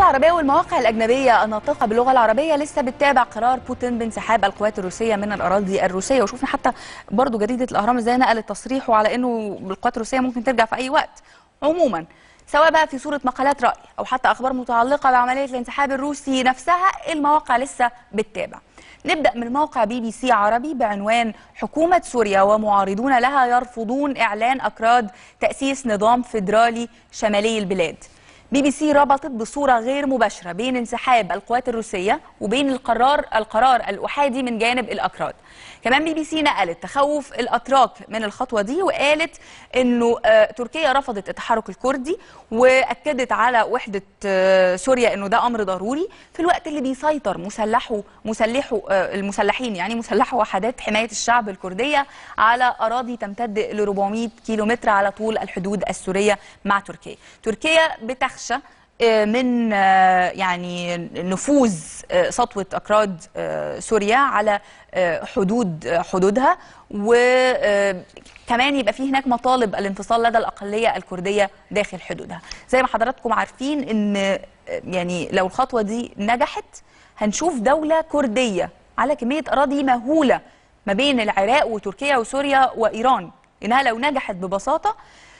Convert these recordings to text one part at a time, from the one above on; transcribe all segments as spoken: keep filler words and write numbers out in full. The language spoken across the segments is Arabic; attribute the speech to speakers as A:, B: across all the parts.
A: العربية والمواقع الأجنبية الناطقة باللغة العربية لسه بتتابع قرار بوتين بانسحاب القوات الروسية من الأراضي الروسية، وشوفنا حتى برضو جريدة الأهرام ازاي نقلت تصريحه على إنه القوات الروسية ممكن ترجع في أي وقت. عموما سواء بقى في صورة مقالات رأي أو حتى أخبار متعلقة بعملية الانسحاب الروسي نفسها، المواقع لسه بتتابع. نبدأ من موقع بي بي سي عربي بعنوان: حكومة سوريا ومعارضون لها يرفضون إعلان أكراد تأسيس نظام فيدرالي شمالي البلاد. بي بي سي ربطت بصورة غير مباشرة بين انسحاب القوات الروسية وبين القرار القرار الأحادي من جانب الأكراد. كمان بي بي سي نقلت تخوف الأتراك من الخطوة دي، وقالت إنه آه تركيا رفضت التحرك الكردي، وأكدت على وحدة آه سوريا إنه ده أمر ضروري في الوقت اللي بيسيطر مسلحو مسلحو آه المسلحين يعني مسلحو وحدات حماية الشعب الكردية على أراضي تمتد ل أربعمائة كيلومتر على طول الحدود السورية مع تركيا. تركيا بتخشى من يعني نفوذ سطوة أكراد سوريا على حدود حدودها، وكمان يبقى فيه هناك مطالب الانفصال لدى الأقلية الكردية داخل حدودها. زي ما حضراتكم عارفين إن يعني لو الخطوة دي نجحت هنشوف دولة كردية على كمية أراضي مهولة ما بين العراق وتركيا وسوريا وإيران، إنها لو نجحت ببساطة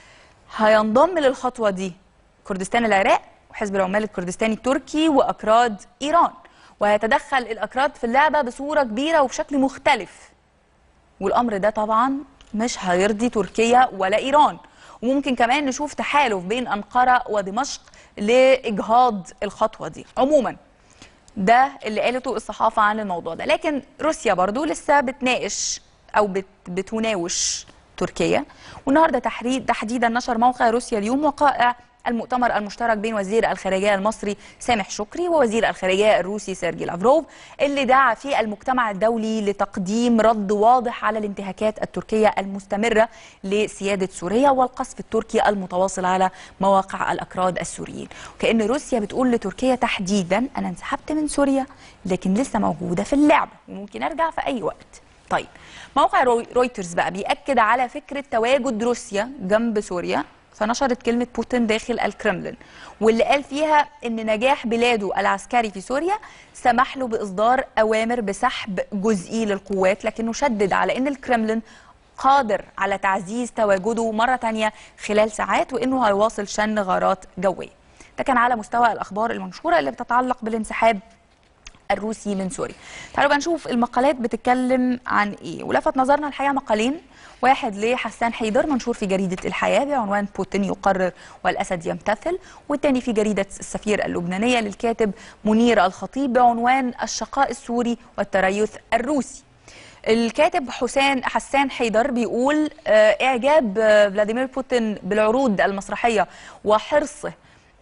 A: هينضم للخطوة دي كردستان العراق وحزب العمال الكردستاني التركي وأكراد إيران، وهيتدخل الأكراد في اللعبة بصورة كبيرة وبشكل مختلف. والأمر ده طبعا مش هيرضي تركيا ولا إيران، وممكن كمان نشوف تحالف بين أنقرة ودمشق لإجهاض الخطوة دي. عموما ده اللي قالته الصحافة عن الموضوع ده، لكن روسيا برضو لسه بتناقش أو بت بتناوش تركيا. والنهارده تحديدا نشر موقع روسيا اليوم وقائع المؤتمر المشترك بين وزير الخارجية المصري سامح شكري ووزير الخارجية الروسي سيرجي لافروف، اللي دعا فيه المجتمع الدولي لتقديم رد واضح على الانتهاكات التركية المستمرة لسيادة سوريا والقصف التركي المتواصل على مواقع الأكراد السوريين. وكأن روسيا بتقول لتركيا تحديدا: أنا انسحبت من سوريا لكن لسه موجودة في اللعبة وممكن أرجع في أي وقت. طيب، موقع رويترز بقى بيأكد على فكرة تواجد روسيا جنب سوريا، فنشرت كلمة بوتين داخل الكرملين، واللي قال فيها إن نجاح بلاده العسكري في سوريا سمح له بإصدار أوامر بسحب جزئي للقوات، لكنه شدد على إن الكرملين قادر على تعزيز تواجده مرة تانية خلال ساعات، وإنه هيواصل شن غارات جوية. ده كان على مستوى الأخبار المنشورة اللي بتتعلق بالانسحاب الروسي من سوريا. تعالوا بقى نشوف المقالات بتتكلم عن ايه، ولفت نظرنا الحقيقه مقالين. واحد لحسان حيدر منشور في جريده الحياه بعنوان: بوتين يقرر والاسد يمتثل، والتاني في جريده السفير اللبنانيه للكاتب منير الخطيب بعنوان: الشقاء السوري والتريث الروسي. الكاتب حسين حسان حيدر بيقول اعجاب فلاديمير بوتين بالعروض المسرحيه وحرصه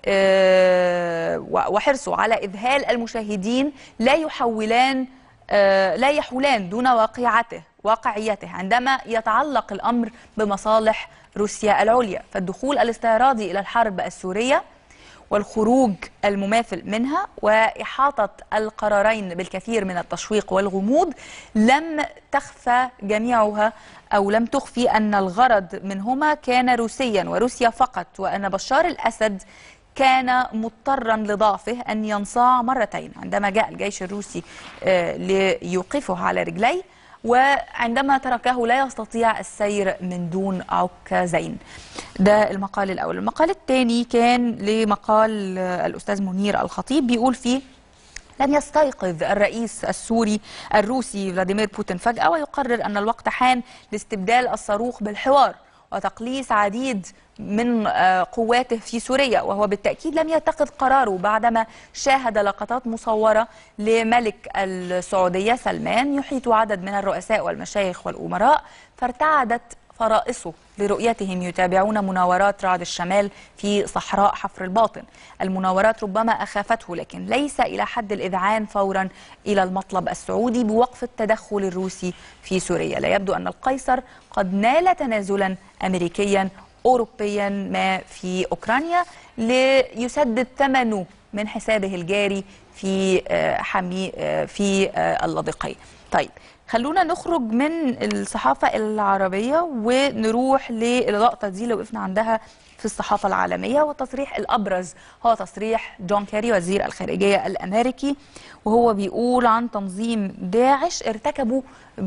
A: وحرصه على إذهال المشاهدين لا يحولان لا يحولان دون واقعته واقعيته عندما يتعلق الأمر بمصالح روسيا العليا. فالدخول الاستعراضي إلى الحرب السورية والخروج المماثل منها وإحاطة القرارين بالكثير من التشويق والغموض لم تخفى جميعها أو لم تخفي أن الغرض منهما كان روسيا وروسيا فقط، وأن بشار الأسد كان مضطرا لضعفه أن ينصاع مرتين عندما جاء الجيش الروسي ليوقفه على رجليه، وعندما تركه لا يستطيع السير من دون عكازين. ده المقال الأول. المقال الثاني كان لمقال الأستاذ منير الخطيب بيقول فيه: لم يستيقظ الرئيس السوري الروسي فلاديمير بوتين فجأة ويقرر أن الوقت حان لاستبدال الصاروخ بالحوار وتقليص عديد من قواته في سوريا، وهو بالتأكيد لم يتخذ قراره بعدما شاهد لقطات مصورة لملك السعودية سلمان يحيط عدد من الرؤساء والمشايخ والأمراء، فارتعدت فرائصه لرؤيتهم يتابعون مناورات رعد الشمال في صحراء حفر الباطن. المناورات ربما أخافته، لكن ليس إلى حد الإذعان فورا إلى المطلب السعودي بوقف التدخل الروسي في سوريا. لا يبدو أن القيصر قد نال تنازلا أمريكيا أوروبيا ما في أوكرانيا ليسدد ثمنه من حسابه الجاري في حمي في اللاذقية. طيب خلونا نخرج من الصحافة العربية ونروح للقطة دي اللي وقفنا عندها في الصحافة العالمية. والتصريح الأبرز هو تصريح جون كيري وزير الخارجية الأمريكي، وهو بيقول عن تنظيم داعش ارتكبوا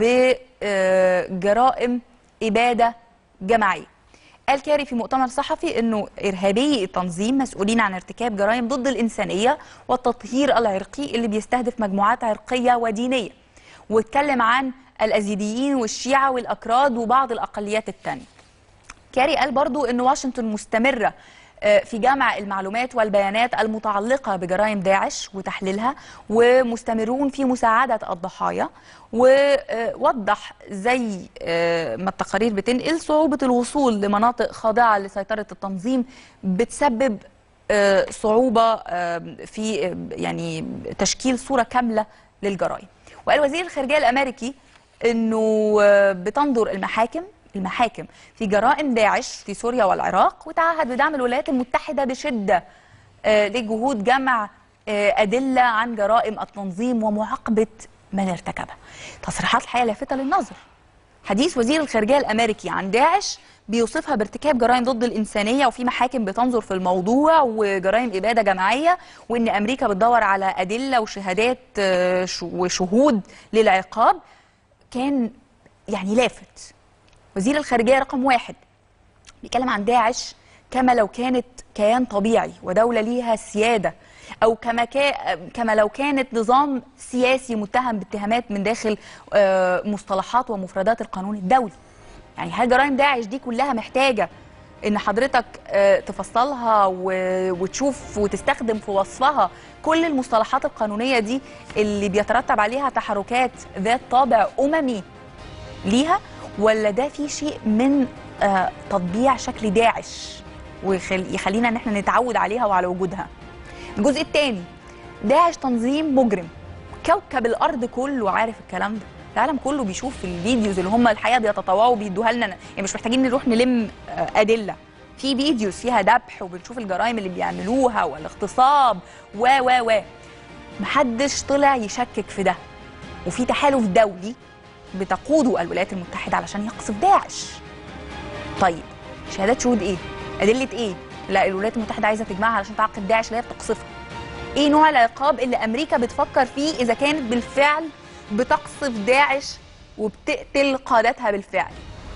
A: بجرائم إبادة جماعية. قال كيري في مؤتمر صحفي انه ارهابي التنظيم مسؤولين عن ارتكاب جرائم ضد الانسانيه والتطهير العرقي اللي بيستهدف مجموعات عرقيه ودينيه، واتكلم عن الازيديين والشيعه والاكراد وبعض الاقليات الثانيه. كيري قال برضو ان واشنطن مستمره في جمع المعلومات والبيانات المتعلقة بجرائم داعش وتحليلها، ومستمرون في مساعدة الضحايا. ووضح زي ما التقارير بتنقل صعوبة الوصول لمناطق خاضعة لسيطرة التنظيم بتسبب صعوبة في يعني تشكيل صورة كاملة للجرائم. وقال وزير الخارجية الأمريكي أنه بتنظر المحاكم المحاكم في جرائم داعش في سوريا والعراق، وتعهد بدعم الولايات المتحدة بشدة لجهود جمع أدلة عن جرائم التنظيم ومعاقبة من ارتكبها. تصريحات الحقيقة لافتة للنظر. حديث وزير الخارجية الأمريكي عن داعش بيوصفها بارتكاب جرائم ضد الإنسانية، وفي محاكم بتنظر في الموضوع وجرائم إبادة جماعية، وإن أمريكا بتدور على أدلة وشهادات وشهود للعقاب. كان يعني لافت. وزير الخارجية رقم واحد بيتكلم عن داعش كما لو كانت كيان طبيعي ودولة ليها سيادة، أو كما, كا كما لو كانت نظام سياسي متهم باتهامات من داخل مصطلحات ومفردات القانون الدولي. يعني هل جرائم داعش دي كلها محتاجة إن حضرتك تفصلها وتشوف وتستخدم في وصفها كل المصطلحات القانونية دي اللي بيترتب عليها تحركات ذات طابع أممي ليها، ولا ده في شيء من آه تطبيع شكل داعش ويخلينا ان احنا نتعود عليها وعلى وجودها؟ الجزء الثاني، داعش تنظيم مجرم، كوكب الارض كله عارف الكلام ده، العالم كله بيشوف الفيديوز اللي هم الحقيقه بيتطوعوا بيدوها لنا، يعني مش محتاجين نروح نلم آه ادله، في فيديوز فيها ذبح وبنشوف الجرائم اللي بيعملوها والاغتصاب و و و محدش طلع يشكك في ده. وفي تحالف دولي بتقوده الولايات المتحدة علشان يقصف داعش. طيب شهادات شهود ايه؟ أدلة ايه؟ لا الولايات المتحدة عايزة تجمعها علشان تعاقب داعش اللي هي بتقصفها. ايه نوع العقاب اللي أمريكا بتفكر فيه إذا كانت بالفعل بتقصف داعش وبتقتل قادتها بالفعل؟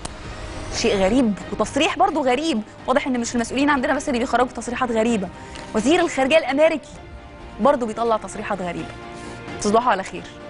A: شيء غريب، وتصريح برضو غريب. واضح ان مش المسؤولين عندنا بس اللي بيخرجوا تصريحات غريبة. وزير الخارجية الأمريكي برضو بيطلع تصريحات غريبة. تصبحوا على خير.